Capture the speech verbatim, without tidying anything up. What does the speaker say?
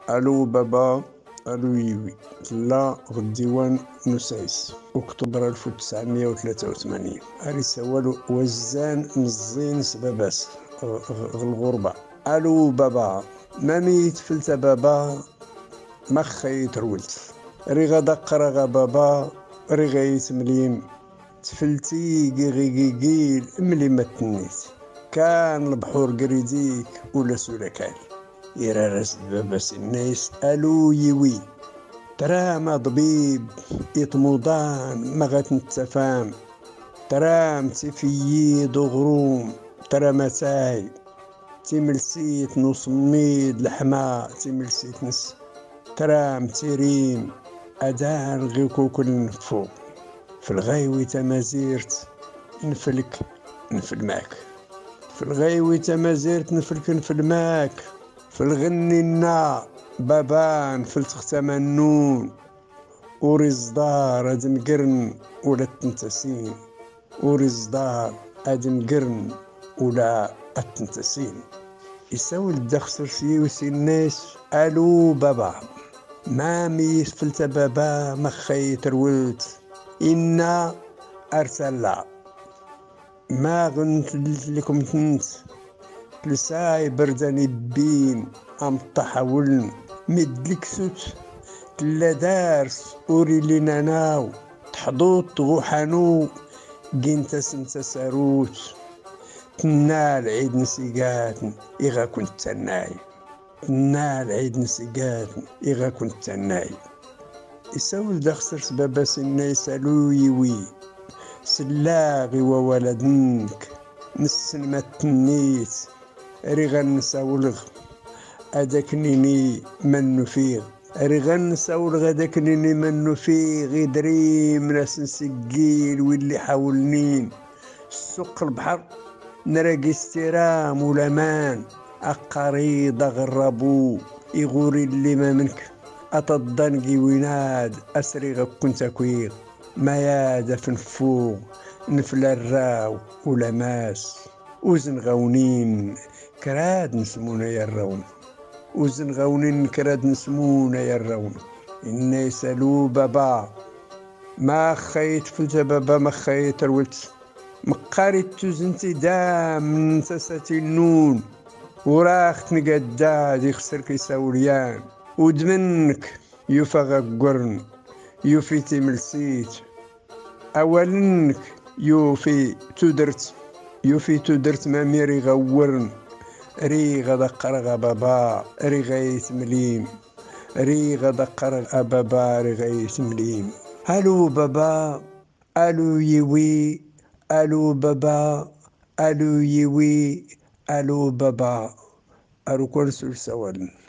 الو بابا. الو يوي. لا غديوان نسيس اكتوبر ألف وتسعمية وثلاثة وثمانين. هريسه والو وزان مزين سباباس الغربة. الو بابا. مامي تفلت بابا ما خيت رولت ري غدا قرا بابا ري غايت مليم تفلتي غيغيغيل ملي ما تنيت كان البحور قريديك ولا سولكان يرى راس بابا الناس. الو يوي. ترى ما ضبيب يطمودان ما غتنتفام ترى متفيي دغروم ترى متاي تيملسيت نصميد لحما تيملسيت نس ترى متيريم أدان غيكو كل نفو في الغايوي تمازيرت نفلك نفل معك في الغايوي تمازيرت نفلك نفل معك في الغنينا بابان في التختمنون ورزدار هاد نقرن ولا التنتسين ورزدار هاد نقرن ولا التنتسين يساوي الدخسر سيوسي الناس. الو بابا. مامي فلت بابا ما خيت رولت إنا أرسلا ما غنت لكم تنت لساي برداني بين أم طحاولن مدلك سوت تلا دارس أوري لنا ناو تحضوط غوحانو جنت سنت ساروت تنال عيد نسيقات إغا كنت تناي تنال عيد نسيقات إغا كنت تناي يساول دخسر سبابا سنا يسالو يوي سلاغي وولدنك نسن ما تنيت ريغان نساولغ هذاك نيني من نفيغ ريغان نساولغ هذاك نيني من نفيغ يدريم ناس نسقيل واللي حاولنين السوق البحر نراقي استرام ولمان أقاريض غربو يغوري اللي ما منك أتضنقي ويناد أسري كنت كوير ما يادا فنفوق نفل الراو ولماس وزن غونين كراد نسمونا يا الرون وزن غونين كراد نسمونا يا الرون إنا يسالو بابا ما خيت فلت بابا ما خيت رولت مقاريت توزنتي دام من ساساتي النون وراخت نقداد يخسر كيساوليان ودمنك يوفا غقرن يوفي تملسيت أولنك يوفي تدرت يوفي تدرت مامي ري غورن ري غدا قرغ بابا ري غايت مليم ري غدا قرغ بابا ري غايت مليم. الو بابا. الو يوي. الو بابا. الو يوي. الو بابا. الو كل سوال.